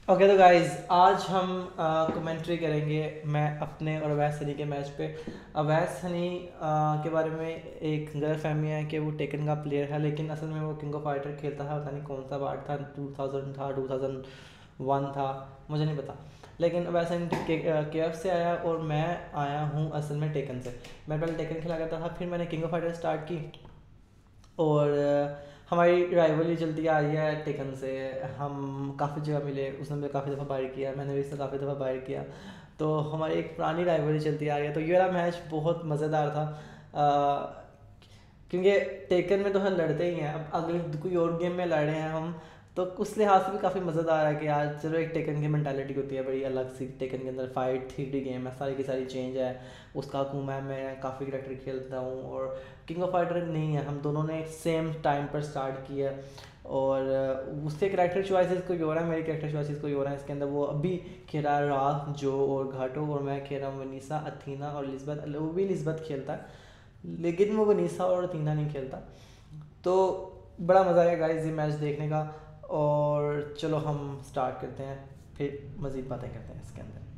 Okay तो guys आज हम कमेंट्री करेंगे मैं अपने और अवैस हनी के मैच पे। अवैस हनी के बारे में एक गलत फहमी है कि वो टेकन का प्लेयर है, लेकिन असल में वो किंग ऑफ फाइटर खेलता था। पता नहीं कौन सा पार्ट था, 2000 था, 2001 था, मुझे नहीं पता। लेकिन अवैस हनी के एफ से आया और मैं आया हूँ असल में टेकन से। मैं पहले टेकन खेला करता था, फिर मैंने किंग ऑफ फाइटर स्टार्ट की और हमारी राइवली चलती आ रही है टेकन से। हम काफ़ी जगह मिले, उसने मुझे काफ़ी दफ़ा बाइट किया, मैंने भी उससे काफ़ी दफ़ा बाइट किया। तो हमारी एक पुरानी राइवली चलती आ रही है। तो ये वाला मैच बहुत मज़ेदार था, क्योंकि टेकन में तो हम लड़ते ही हैं। अब अगर कोई और गेम में लड़ रहे हैं हम, तो उस लिहाज से भी काफ़ी मज़ेदार है कि यार चलो एक टेकन की मैंटालिटी होती है बड़ी अलग सी। टेकन के अंदर फाइट 3D गेम है, सारी की सारी चेंज है। उसका कुमा है, मैं काफ़ी करेक्टर खेलता हूँ और किंग ऑफ फाइटर नहीं है। हम दोनों ने सेम टाइम पर स्टार्ट किया और उसके करेक्टर चॉइसेस कोई और है, मेरी करेक्टर चॉइसेस कोई और है। इसके अंदर वो अभी खेल रहा है रात जो और घाटो, और मैं खेल रहा हूँ वनीसा, अथीना और लिज़बत। वो भी लिज़बत खेलता है लेकिन वो वनीसा और अथीना नहीं खेलता। तो बड़ा मज़ा आया गाइस ये मैच देखने का। और चलो हम स्टार्ट करते हैं, फिर मज़ीद बातें करते हैं इसके अंदर।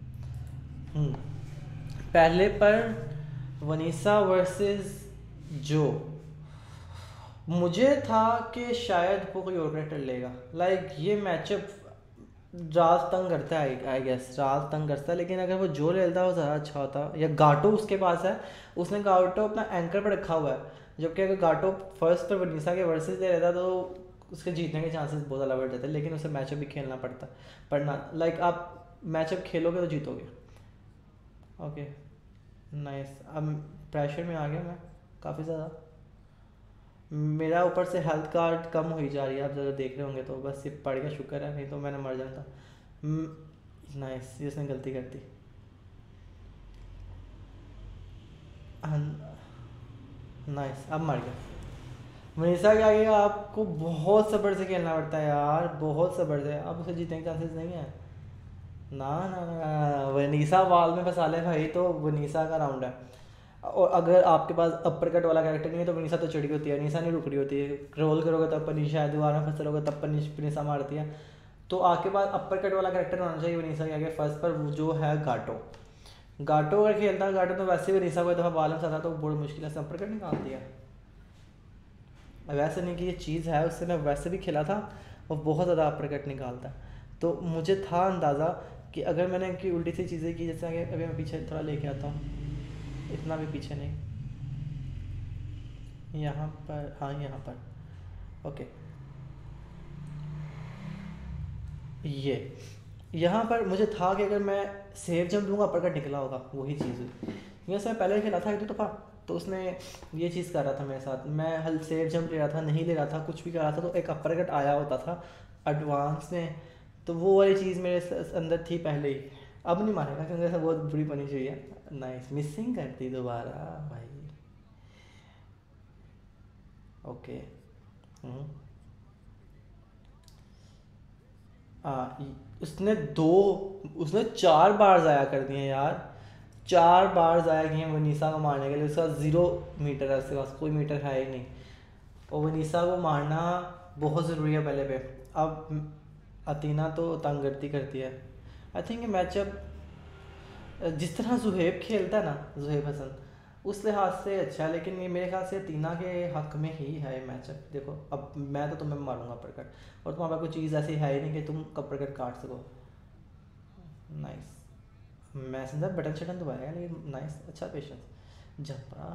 पहले पर वनीसा वर्सेस जो, मुझे था कि शायद वो कोई और करेक्टर लेगा। लाइक ये मैचअप राज तंग करता है, आई गेस राज तंग करता है। लेकिन अगर वो जो ले लेता वो ज़्यादा अच्छा होता। या गाटो उसके पास है, उसने गाटो अपना एंकर पर रखा हुआ है। जबकि अगर गाटो फर्स्ट पर वनीसा के वर्सेस ले लेता तो उसके जीतने के चांसेस बहुत ज़्यादा बढ़ जाते। लेकिन उसे मैचअप भी खेलना पड़ना लाइक आप मैचअप खेलोगे तो जीतोगे। Okay nice. अब प्रेशर में आ गया मैं काफ़ी ज़्यादा। मेरा ऊपर से हेल्थ कार्ड कम हुई जा रही है, आप ज़रा देख रहे होंगे। तो बस ये पड़ गया, शुक्र है, नहीं तो मैंने मर जाता। नाइस, ये उसने गलती कर दी। नाइस, अब मर गया। मनीषा के आगे आपको बहुत सब्र से खेलना पड़ता है यार, बहुत सब्र से। आप उसे जीतने के चांसेस नहीं है। ना ना ना, वनीसा वाल में फंसा ले भाई, तो वनीसा का राउंड है। और अगर आपके पास अपर कट वाला कैरेक्टर नहीं है तो वनीसा तो चढ़ी होती है, वनीसा नहीं रुक रही होती है। रोल करोगे तब पनीशा, दीवार में फंसे रहोगे तब वनीसा मारती है। तो आपके पास अपर कट वाला कैरेक्टर होना चाहिए वनीसा के आगे फर्स्ट पर, वो जो है गाटो। गाटो अगर खेलता है, गाटो तो वैसे भी वनीसा को एक दफ़ा बाल में फंसा तो बड़ी मुश्किल से अपर कट निकाल दिया। वैसे नहीं कि ये चीज़ है, उससे मैं वैसे भी खेला था और बहुत ज़्यादा अपर कट निकालता। तो मुझे था अंदाज़ा कि अगर मैंने इनकी उल्टी सी चीज़ें की, जैसे कि अभी मैं पीछे थोड़ा लेके आता हूँ, इतना भी पीछे नहीं, यहाँ पर, हाँ यहाँ पर। ओके, ये यहाँ पर मुझे था कि अगर मैं सेफ जंप दूंगा अपर कट निकला होगा, वही चीज़ हुई। यहाँ से मैं पहले खेला था एक दो दफ़ा, तो उसने ये चीज़ कर रहा था मेरे साथ। मैं हल सेफ जंप ले रहा था, नहीं ले रहा था, कुछ भी कर रहा था, तो एक अपर कट आया होता था एडवांस में। तो वो वाली चीज़ मेरे अंदर थी पहले ही। अब नहीं मारेगा क्योंकि ऐसा बहुत बुरी पनिश हुई है। नाइस, मिसिंग करती दोबारा भाई। ओके। हम्म। उसने दो, उसने 4 बार ज़ाया कर दिए यार। 4 बार ज़ाया किए वनीसा को मारने के लिए। उसका 0 मीटर है, उसके पास कोई मीटर है ही नहीं। और वनीसा को मारना बहुत ज़रूरी है पहले पे। अब अतीना तो तंग करती है। आई थिंक ये मैचअप जिस तरह जुहेब खेलता है ना, जुहेब हसन, उस लिहाज से अच्छा है। लेकिन ये मेरे ख्याल से तीना के हक में ही है ये मैचअप। देखो अब मैं तो तुम्हें मारूंगा अपरकट, और तुम्हारे पास कोई चीज़ ऐसी है ही नहीं कि तुम अपरकट काट सको। नाइस, मैं समझा बटन शटन दबाया, लेकिन नाइस, अच्छा पेशेंस जपा।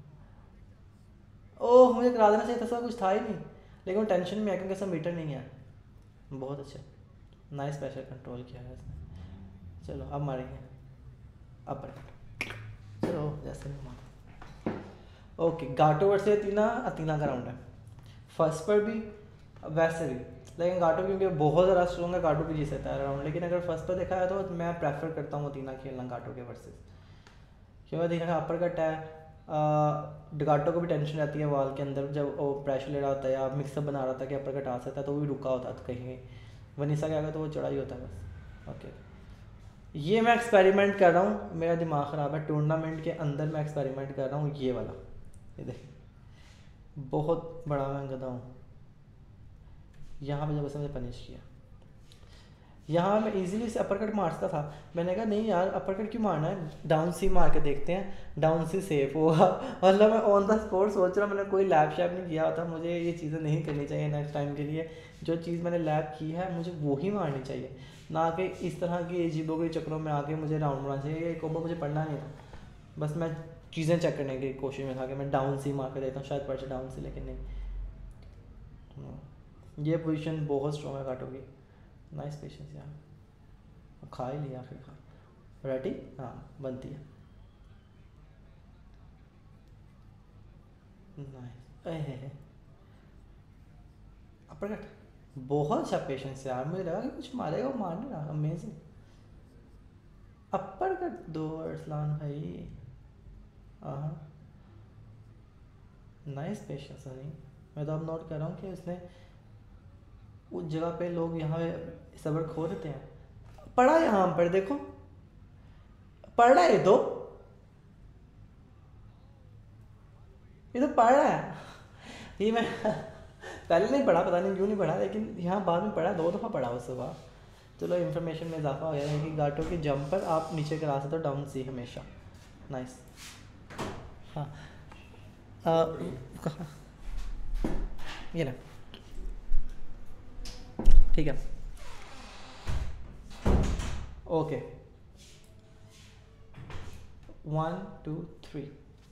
ओह, मुझे करा देना चाहिए था, कुछ था ही नहीं। लेकिन वो टेंशन में है क्योंकि ऐसा मीटर नहीं है। बहुत अच्छा, नाइस प्रेशर कंट्रोल किया है इसने। चलो अब मारेंगे अपरकट। चलो जैसे भी मारो। ओके, गाटो वर्सेस अतीना, अतीना का राउंड है फर्स्ट पर भी, वैसे भी। लेकिन गाटो क्योंकि बहुत ज़्यादा स्ट्रॉन्ग है, गाटो भी जीत सकता है राउंड। लेकिन अगर फर्स्ट पर देखा है तो मैं प्रेफर करता हूँ अतीना खेलना गाटो के वर्सेस। क्योंकि अतीना का अपर कट है। गाटो को भी टेंशन रहती है वाल के अंदर, जब वो प्रेशर ले रहा होता है या मिक्सअप बना रहा था कि अपर कट आ सकता है, तो वो भी रुका होता है कहीं। वनीसा के आगे तो वो चढ़ा ही होता है बस। ओके, ये मैं एक्सपेरिमेंट कर रहा हूँ, मेरा दिमाग ख़राब है। टूर्नामेंट के अंदर मैं एक्सपेरिमेंट कर रहा हूँ ये वाला। ये देख, बहुत बड़ा मैं गधा हूँ। यहाँ पे जब उसने मुझे पनिश किया, यहाँ मैं इजीली से अपर कट मारता था, मैंने कहा नहीं यार अपर कट क्यों मारना है, डाउन सी मार के देखते हैं, डाउन सी सेफ होगा। मतलब मैं ऑन द स्पॉट सोच रहा हूँ, मैंने कोई लैब शैब नहीं किया था, मुझे ये चीज़ें नहीं करनी चाहिए नेक्स्ट टाइम के लिए। जो चीज़ मैंने लैब की है मुझे वो ही मारनी चाहिए, ना कि इस तरह की अजीबों के चक्करों में आके मुझे राउंड मारना चाहिए। ये कॉम्बो मुझे पढ़ना नहीं था, बस मैं चीज़ें चेक करने की कोशिश में था कि मैं डाउन सी मार के देता हूँ, शायद पड़ जाए डाउन सी, लेकिन नहीं। ये पोजीशन बहुत स्ट्रॉन्ग है काटो की। नाइस पेशेंस यार, खा ही लिया फिर खा रेडी। हाँ बनती है। नाइस अपर कट, बहुत अच्छा पेशेंस यार, मुझे लगा कि कुछ मारेगा, वो मारने लगा। अमेजिंग अपर कट दो अरसलान भाई। हाँ नाइस पेशेंस है। नहीं मैं तो अब नोट कर रहा हूँ कि उसने उस जगह पे लोग यहाँ पे सब्र खो देते हैं। पढ़ा यहाँ पर देखो, पढ़ रहा है ये तो पढ़ रहा है। ये मैं पहले नहीं पढ़ा, पता नहीं क्यों नहीं पढ़ा, लेकिन यहाँ बाद में पढ़ा, 2 दफ़ा पढ़ा उस सुबह। चलो इन्फॉर्मेशन में इजाफा हो गया है कि गाटो की जंप पर आप नीचे करा सकते हो डाउन सी हमेशा। नाइस। हाँ कहाँ ये ना, ठीक है ओके 1 2 3।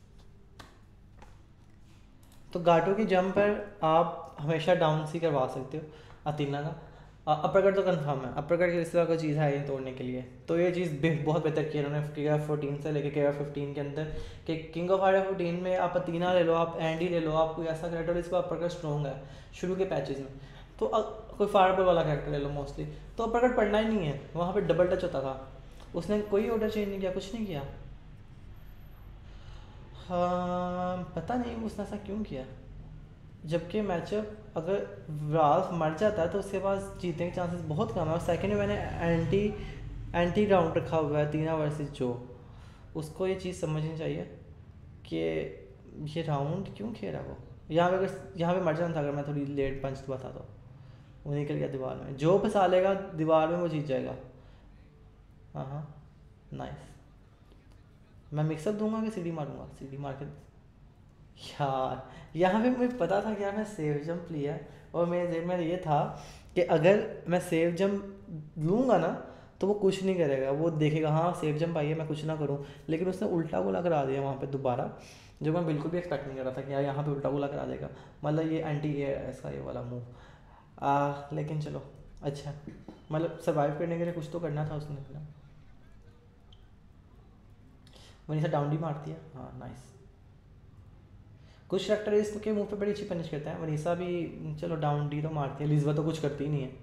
तो गाटो की जंप पर आप हमेशा डाउन सी करवा सकते हो अतीना का। अपर कट तो कंफर्म है, अपर कट इस तरह कोई चीज़ है ये तोड़ने के लिए, तो ये चीज़ बहुत बेहतर की है उन्होंने KOF 14 से लेकर KOF 15 के अंदर, कि किंग ऑफ फायर 14 में आप अतीना ले लो, आप एंडी ले लो, आप कोई ऐसा करेक्टर जिसका अपर कट स्ट्रॉन्ग है शुरू के पैचेज में, तो कोई फायरबॉल वाला करेक्टर ले लो मोस्टली, तो अपर कट पढ़ना ही नहीं है, वहाँ पर डबल टच होता था। उसने कोई ऑर्डर चेंज नहीं किया, कुछ नहीं किया। हाँ पता नहीं उसने ऐसा क्यों किया, जबकि मैचअप अगर राल्फ मर जाता है तो उसके पास जीतने के चांसेस बहुत कम है। और सेकंड में मैंने एंटी राउंड रखा हुआ है तीना वर्सेस जो, उसको ये चीज़ समझनी चाहिए कि ये राउंड क्यों खेला वो। यहाँ पे अगर यहाँ पे मर जाना था, अगर मैं थोड़ी लेट पंच बता तो वो निकल गया दीवार में, जो फंसा लेगा दीवार में वो जीत जाएगा। हाँ हाँ नाइस। मैं मिक्सअप दूंगा कि सीडी मारूंगा, सीडी मार के यार यहाँ पे मुझे पता था कि यार मैं सेव जंप लिया, और मेरे जेब में ये था कि अगर मैं सेव जंप लूँगा ना तो वो कुछ नहीं करेगा, वो देखेगा हाँ सेव जंप आई है मैं कुछ ना करूँ, लेकिन उसने उल्टा गोला करा दिया वहाँ पे दोबारा, जो मैं बिल्कुल भी एक्सपेक्ट नहीं कर रहा था कि यार यहाँ पे उल्टा गोला करा देगा। मतलब ये एंटी एयर है इसका ये वाला मूव। लेकिन चलो अच्छा, मतलब सर्वाइव करने के लिए कुछ तो करना था उसने अपना। वहीं से डाउन डी मारती है। हाँ नाइस। कुछ करेक्टर इसके मुंह पे बड़ी अच्छी पनिश करते हैं, वनीसा भी चलो डाउन डी तो मारती है, लिज़बा तो कुछ करती ही नहीं है,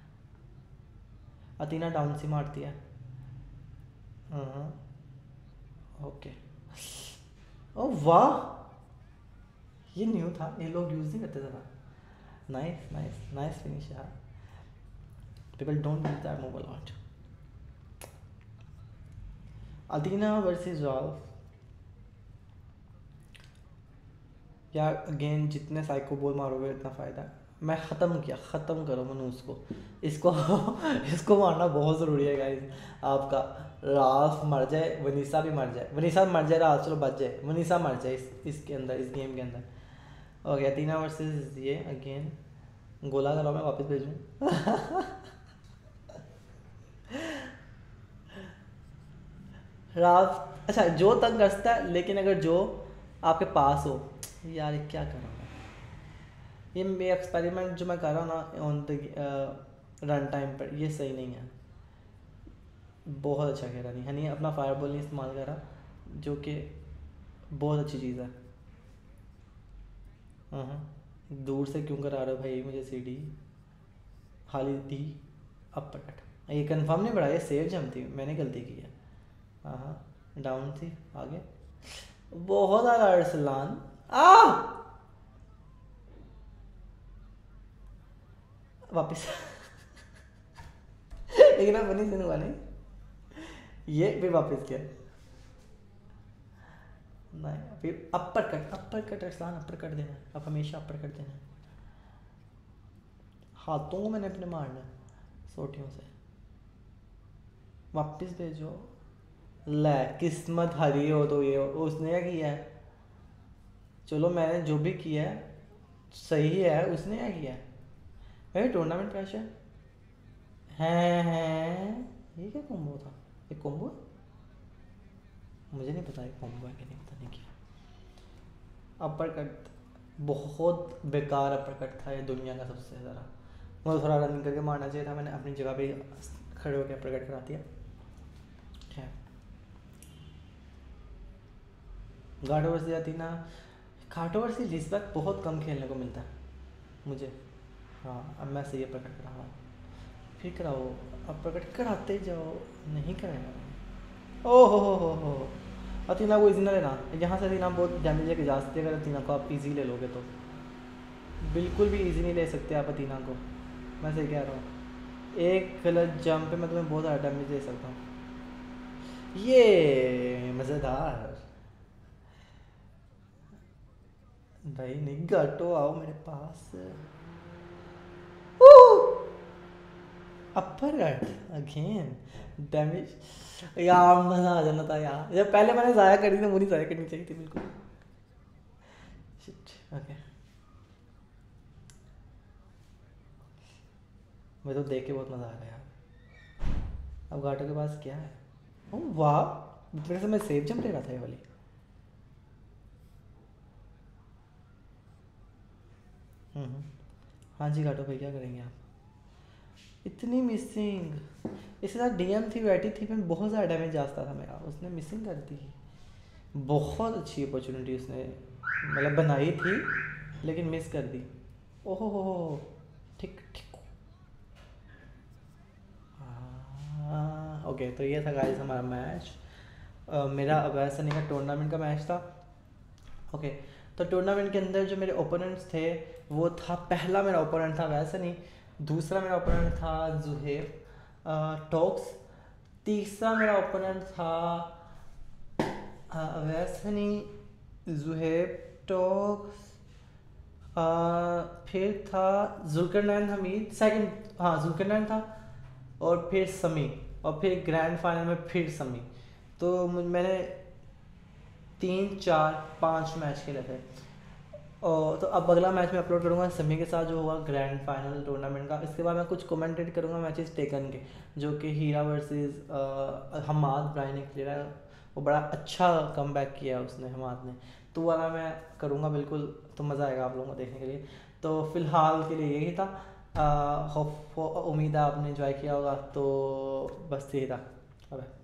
अतीना डाउन सी मारती है। हाँ ओके। ओ वाह ये न्यू था, ये लोग यूज़ नहीं करते ज़रा। नाइस नाइस नाइस फिनिश यार, people don't use that move a lot. Athena versus Ralph यार, अगेन जितने साइको बॉल मारोगे इतना फ़ायदा है। मैं ख़त्म किया, ख़त्म करो मनूस को, इसको इसको मारना बहुत ज़रूरी है गाइस आपका। राल्फ मर जाए, वनीसा भी मर जाए, वनीसा मर जाए, राल्फ चलो बच जाए, वनीसा मर जाए इसके अंदर, इस गेम के अंदर। ओके अतीना वर्सेस ये अगेन, गोला करो मैं वापस भेजूँ। राल्फ अच्छा जो तंग कसता है, लेकिन अगर जो आपके पास हो, यार ये क्या कर रहा हूँ ये एक्सपेरिमेंट जो मैं कर रहा हूँ ना ऑन द रन टाइम पर, ये सही नहीं है, बहुत अच्छा खेला नहीं हनी, अपना फायरबॉल नहीं इस्तेमाल करा, जो कि बहुत अच्छी चीज़ है। दूर से क्यों करा रहे हो भाई मुझे सीडी, खाली दी अपर कट, ये कंफर्म नहीं पड़ा, ये सेव जम थी, मैंने गलती की है। हाँ डाउन थी आगे, बहुत आ रहा अरसलान वापस। लेकिन अब बनी सुनूंगा नहीं, ये फिर वापस किया नहीं, फिर upper cut Arslan, upper cut देना है अब, हमेशा अपर कट देना है। हाथों को मैंने अपने मारना है सोटियों से। वापस भेजो। ले, किस्मत हरी हो तो ये हो। उसने क्या किया है? चलो मैंने जो भी किया है सही है, उसने क्या किया है? अरे टूर्नामेंट प्रेशर है। ये क्या कॉम्बो था? ये कॉम्बो है? मुझे नहीं पता ये कॉम्बो है कि नहीं, पता नहीं क्या। अपर कट बहुत बेकार अपर कट था ये, दुनिया का सबसे ज़्यादा। मुझे थोड़ा रनिंग करके मारना चाहिए था, मैंने अपनी जगह पे खड़े होकर अपर कट करा दिया। क्या घाटो वर्सी आती ना, घाटो वर्सी लिस्बेक बहुत कम खेलने को मिलता है मुझे। हाँ अब मैं सही अपर कट करा रहा हूँ, फिर कराओ, अपर कट कराते जाओ। नहीं करेगा। ओ हो। अतीना को इजी ना लेना, यहाँ से अतीना बहुत डैमेज लेके जा सकते हैं। अगर अतीना को आप इजी ले लोगे तो बिल्कुल भी इजी नहीं ले सकते आप अतीना को, मैं सही कह रहा हूँ। एक गलत जंप पे मैं तुम्हें बहुत ज़्यादा डैमेज दे सकता हूँ। ये मज़ेदार। भाई नहीं, घाटो आओ मेरे पास। Upper cut again damage. यार मज़ा आ जाना था यार, जब पहले मैंने ज़ाया करी थी, मुझे ज़ाया करनी चाहिए थी बिल्कुल। शिट ओके, मुझे तो देख के बहुत मज़ा आ रहा है यार। अब घाटों के पास क्या है? ओह वाह, मेरे से मैं सेफ जंप ले रहा था ये वाली। हम्म। हाँ जी घाटो भाई, क्या करेंगे आप? इतनी मिसिंग। इसके साथ डीएम थी, बैठी थी, मैं बहुत ज़्यादा डैमेज जाता था मेरा, उसने मिसिंग कर दी। बहुत अच्छी अपॉर्चुनिटी उसने मतलब बनाई थी, लेकिन मिस कर दी। ओहो हो। ठीक ठीक। ओके तो ये था गाइस हमारा मैच। मेरा अवैसनी का टूर्नामेंट का मैच था। ओके तो टूर्नामेंट के अंदर जो मेरे ओपोनेंट्स थे वो था, पहला मेरा ओपोनेंट था वैसनी, दूसरा मेरा ओपोनेंट था जुहेब टॉक्स, तीसरा मेरा ओपोनेंट था वैसनी, जुहेब टॉक्स, फिर था जुल्करनैन हमीद सेकंड, हाँ जुल्करनैन था, और फिर समी, और फिर ग्रैंड फाइनल में फिर समी। तो मैंने 3 4 5 मैच खेले थे। और तो अब अगला मैच मैं अपलोड करूँगा समी के साथ, जो हुआ ग्रैंड फाइनल टूर्नामेंट का। इसके बाद मैं कुछ कमेंटेट करूँगा मैचेस टेकन के, जो कि हीरा वर्सेस हमाद ब्राइन एक प्लेयर है, वो बड़ा अच्छा कम किया है उसने, हमाद ने। तो वाला मैं करूँगा बिल्कुल, तो मज़ा आएगा आप लोगों को देखने के लिए। तो फ़िलहाल के लिए यही था। होप उम्मीद है आपने इन्जॉय किया होगा, तो बस यही था। अब